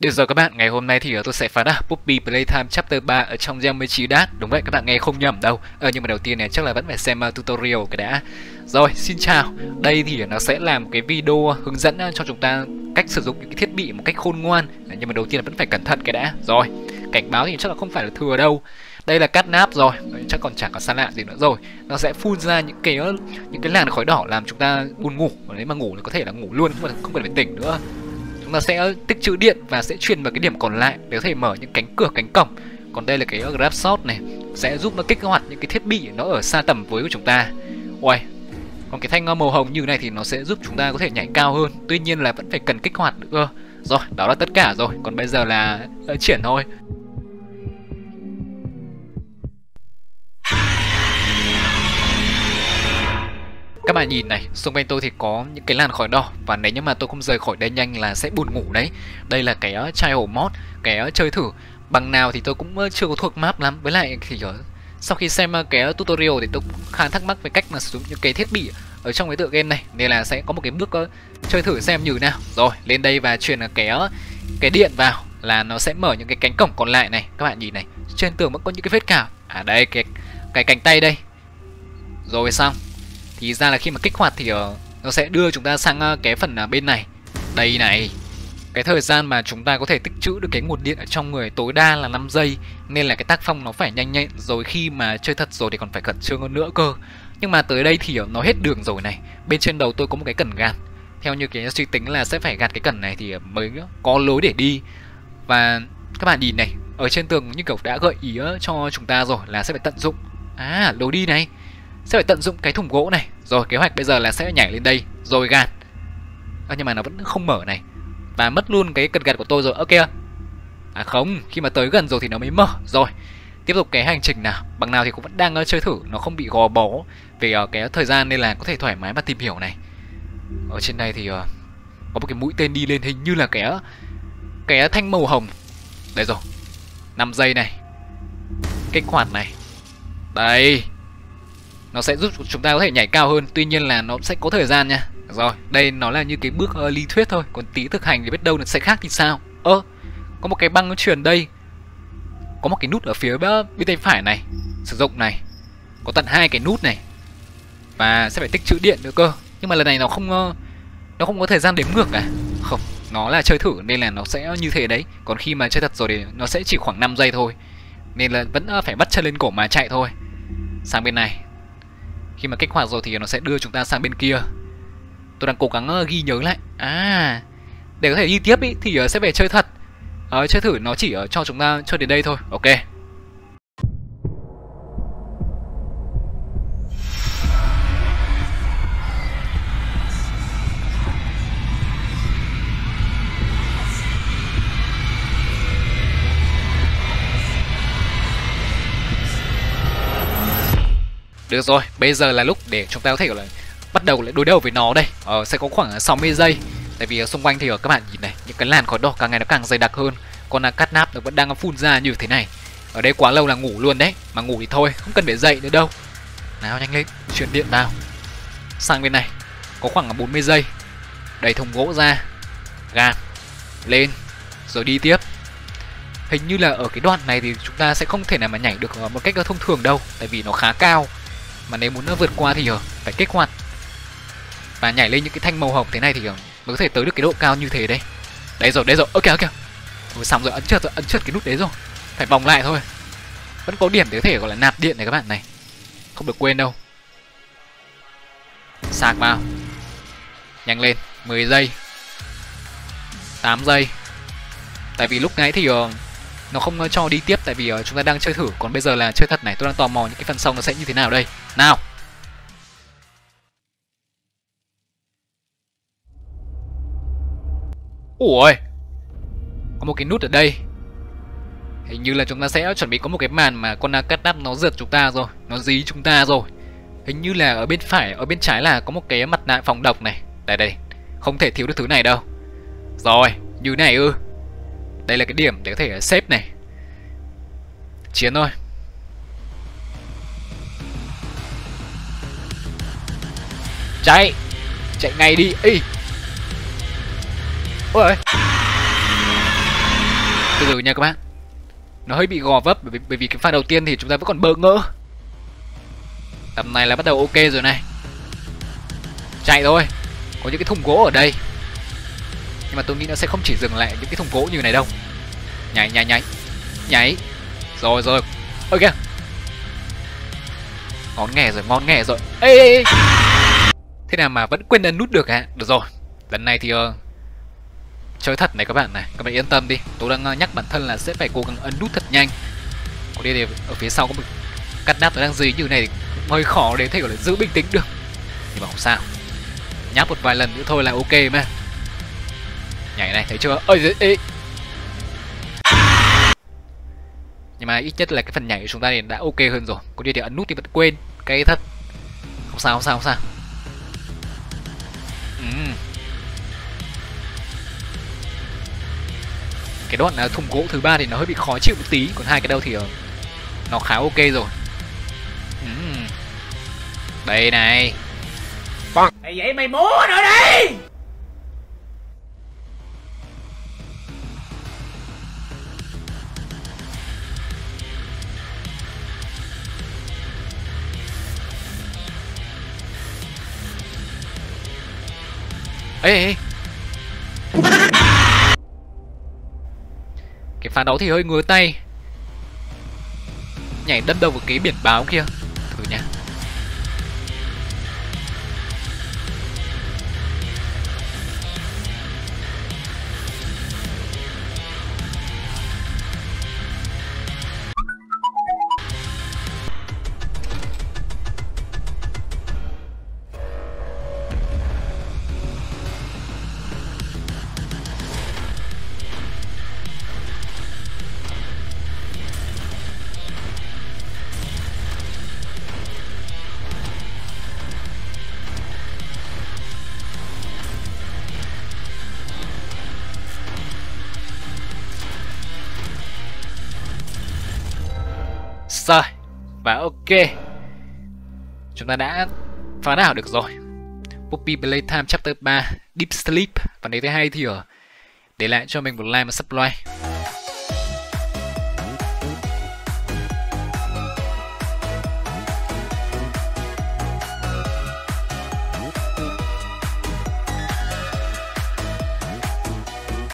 Được rồi các bạn, ngày hôm nay thì tôi sẽ phá đáp Poppy Playtime Chapter 3 ở trong Geometry Dash. Đúng vậy, các bạn nghe không nhầm đâu. Nhưng mà đầu tiên này chắc là vẫn phải xem tutorial cái đã. Rồi, xin chào. Đây thì nó sẽ làm cái video hướng dẫn cho chúng ta cách sử dụng những cái thiết bị một cách khôn ngoan. Nhưng mà đầu tiên là vẫn phải cẩn thận cái đã. Rồi, cảnh báo thì chắc là không phải là thừa đâu. Đây là catnap rồi, chắc còn chẳng có xa lạ gì nữa rồi. Nó sẽ phun ra những cái làn khói đỏ làm chúng ta buồn ngủ. Nếu mà ngủ thì có thể là ngủ luôn, không cần phải tỉnh nữa. Nó sẽ tích trữ điện và sẽ truyền vào cái điểm còn lại để có thể mở những cánh cửa, cánh cổng. Còn đây là cái grab shot này, sẽ giúp nó kích hoạt những cái thiết bị nó ở xa tầm với của chúng ta. Ôi, còn cái thanh màu hồng như này thì nó sẽ giúp chúng ta có thể nhảy cao hơn. Tuy nhiên là vẫn phải cần kích hoạt nữa. Rồi, đó là tất cả rồi. Còn bây giờ là triển thôi. Các bạn nhìn này, xung quanh tôi thì có những cái làn khói đỏ. Và nếu như mà tôi không rời khỏi đây nhanh là sẽ buồn ngủ đấy. Đây là cái trial mod, cái chơi thử. Bằng nào thì tôi cũng chưa có thuộc map lắm. Với lại thì sau khi xem cái tutorial thì tôi cũng khá thắc mắc về cách mà sử dụng những cái thiết bị ở trong cái tựa game này. Nên là sẽ có một cái bước chơi thử xem như nào. Rồi, lên đây và truyền cái điện vào là nó sẽ mở những cái cánh cổng còn lại này. Các bạn nhìn này, trên tường vẫn có những cái vết cào. À đây, cái cánh tay đây. Rồi xong. Thì ra là khi mà kích hoạt thì nó sẽ đưa chúng ta sang cái phần bên này. Đây này. Cái thời gian mà chúng ta có thể tích trữ được cái nguồn điện ở trong người tối đa là 5 giây. Nên là cái tác phong nó phải nhanh nhẹn. Rồi khi mà chơi thật rồi thì còn phải khẩn trương hơn nữa cơ. Nhưng mà tới đây thì nó hết đường rồi này. Bên trên đầu tôi có một cái cần gạt. Theo như cái suy tính là sẽ phải gạt cái cần này thì mới có lối để đi. Và các bạn nhìn này, ở trên tường như kiểu đã gợi ý cho chúng ta rồi là sẽ phải tận dụng lối đi này. Sẽ phải tận dụng cái thùng gỗ này. Rồi kế hoạch bây giờ là sẽ nhảy lên đây rồi gạt. Nhưng mà nó vẫn không mở này. Và mất luôn cái cần gạt của tôi rồi. Kìa. À không, khi mà tới gần rồi thì nó mới mở. Rồi, tiếp tục cái hành trình nào. Bằng nào thì cũng vẫn đang chơi thử. Nó không bị gò bó về cái thời gian nên là có thể thoải mái mà tìm hiểu này. Ở trên đây thì có một cái mũi tên đi lên, hình như là cái thanh màu hồng. Đây rồi, 5 giây này. Kích hoạt này. Đây. Nó sẽ giúp chúng ta có thể nhảy cao hơn. Tuy nhiên là nó sẽ có thời gian nha. Rồi, đây nó là như cái bước lý thuyết thôi. Còn tí thực hành thì biết đâu nó sẽ khác thì sao. Có một cái băng nó truyền đây. Có một cái nút ở phía bên tay phải này. Sử dụng này. Có tận 2 cái nút này. Và sẽ phải tích trữ điện nữa cơ. Nhưng mà lần này nó không có thời gian đếm ngược à. Không, nó là chơi thử nên là nó sẽ như thế đấy. Còn khi mà chơi thật rồi thì nó sẽ chỉ khoảng 5 giây thôi. Nên là vẫn phải bắt chân lên cổ mà chạy thôi. Sang bên này. Khi mà kích hoạt rồi thì nó sẽ đưa chúng ta sang bên kia. Tôi đang cố gắng ghi nhớ lại. Để có thể đi tiếp ý, thì sẽ về chơi thật. Chơi thử nó chỉ cho chúng ta chơi đến đây thôi. Ok. Được rồi, bây giờ là lúc để chúng ta có thể gọi là bắt đầu lại đối đầu với nó đây. Sẽ có khoảng 60 giây. Tại vì xung quanh thì các bạn nhìn này, những cái làn khói đỏ càng ngày nó càng dày đặc hơn. Còn catnap nó vẫn đang phun ra như thế này. Ở đây quá lâu là ngủ luôn đấy. Mà ngủ thì thôi, không cần phải dậy nữa đâu. Nào nhanh lên, truyền điện vào. Sang bên này, có khoảng 40 giây. Đẩy thùng gỗ ra. Gạt. Lên. Rồi đi tiếp. Hình như là ở cái đoạn này thì chúng ta sẽ không thể nào mà nhảy được một cách thông thường đâu. Tại vì nó khá cao. Mà nếu muốn nó vượt qua thì phải kích hoạt và nhảy lên những cái thanh màu hồng thế này thì mới có thể tới được cái độ cao như thế đấy. Đấy rồi, ok. Rồi xong rồi, ấn trượt cái nút đấy rồi. Phải vòng lại thôi. Vẫn có điểm để có thể gọi là nạp điện này các bạn này. Không được quên đâu. Sạc vào. Nhanh lên, 10 giây 8 giây. Tại vì lúc nãy thì nó không cho đi tiếp. Tại vì chúng ta đang chơi thử. Còn bây giờ là chơi thật này. Tôi đang tò mò những cái phần sau nó sẽ như thế nào đây. Nào. Ủa, có một cái nút ở đây. Hình như là chúng ta sẽ chuẩn bị có một cái màn mà con catnap nó rượt chúng ta rồi. Nó dí chúng ta rồi. Hình như là ở bên phải, ở bên trái là có một cái mặt nạ phòng độc này. Đây, không thể thiếu được thứ này đâu. Rồi, như này ư. Đây là cái điểm để có thể xếp này. Chiến thôi. Chạy ngay đi. Ôi. Từ từ nha các bạn. Nó hơi bị gò vấp bởi vì cái pha đầu tiên thì chúng ta vẫn còn bỡ ngỡ. Tầm này là bắt đầu ok rồi này. Chạy thôi. Có những cái thùng gỗ ở đây. Nhưng mà tôi nghĩ nó sẽ không chỉ dừng lại những cái thùng gỗ như này đâu. Nhảy nhảy nhảy. Nhảy. Rồi rồi. Ôi kìa. Ngon nghè rồi, ngon nghè rồi. Ê ê ê. Thế nào mà vẫn quên ấn nút được hả? Được rồi. Lần này thì chơi thật này các bạn này. Các bạn yên tâm đi. Tôi đang nhắc bản thân là sẽ phải cố gắng ấn nút thật nhanh. Còn đây thì ở phía sau có một cắt nắp nó đang dí như này thì hơi khó để thể gọi là giữ bình tĩnh được. Nhưng mà không sao. Nháp một vài lần nữa thôi là ok mà. Nhảy này thấy chưa? Ơi ê. Nhưng mà ít nhất là cái phần nhảy của chúng ta thì đã ok hơn rồi. Còn đi thì ấn nút thì vẫn quên. Cái thật. Không sao không sao không sao. Cái đoạn thùng gỗ thứ ba thì nó hơi bị khó chịu một tí. Còn hai cái đầu thì nó khá ok rồi. Đây này. Mày vậy mày múa nữa đi. Ê. Cái pha đó thì hơi ngứa tay. Nhảy đâm đầu vào cái biển báo kia. Thử nha. Rồi. Và ok. Chúng ta đã phá đảo được rồi. Poppy Playtime Chapter 3 Deep Sleep. Và nếu thấy hay thì để lại cho mình một like và subscribe.